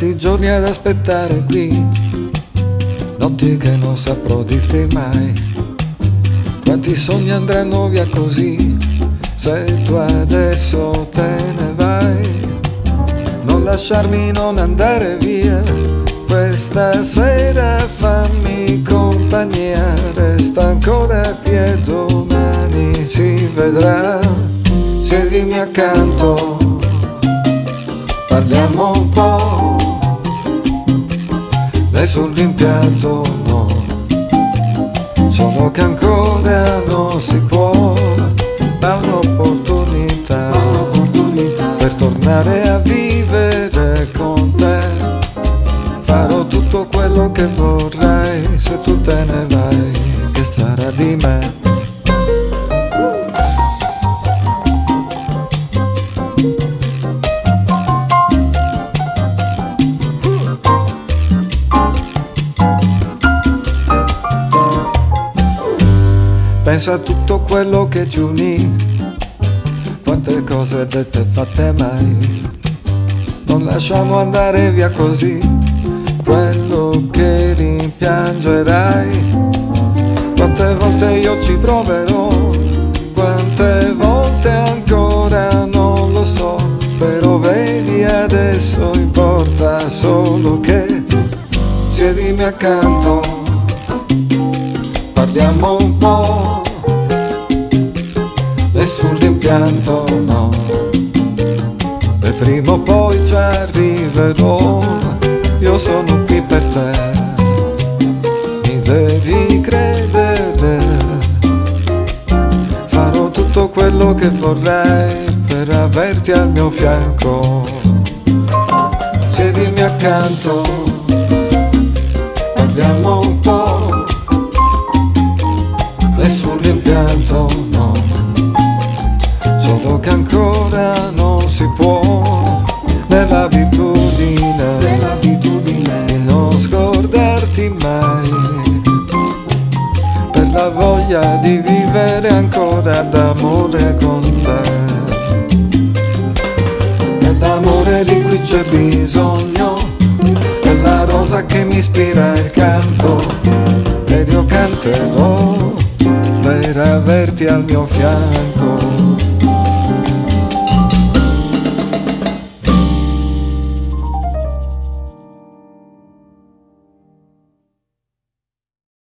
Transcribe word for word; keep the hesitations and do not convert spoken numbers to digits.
Tanti giorni ad aspettare qui, notti che non saprò dirti mai. Quanti sogni andranno via così, se tu adesso te ne vai. Non lasciarmi, non andare via, questa sera fammi compagnia. Resta ancora qui e domani si vedrà. Siedimi accanto, parliamo un po', lei sull'impianto no, solo che ancora non si può. Ma un'opportunità, un'opportunità per tornare a vivere con te. Farò tutto quello che vorrai, se tu te ne vai, che sarà di me? Pensa a tutto quello che ci unì, quante cose dette e fatte mai. Non lasciamo andare via così quello che rimpiangerai. Quante volte io ci proverò, quante volte ancora non lo so. Però vedi adesso importa solo che siedimi accanto, parliamo un po', e sull'impianto no, e prima o poi ci arriverò. Io sono qui per te, mi devi credere. Farò tutto quello che vorrai per averti al mio fianco. Siedimi accanto, parliamo un po', e sull'impianto no, solo che ancora non si può. Nell'abitudine, nell'abitudine di non scordarti mai, per la voglia di vivere ancora d'amore con te. Nell'amore di cui c'è bisogno, della rosa che mi ispira il canto, ed io canterò per averti al mio fianco.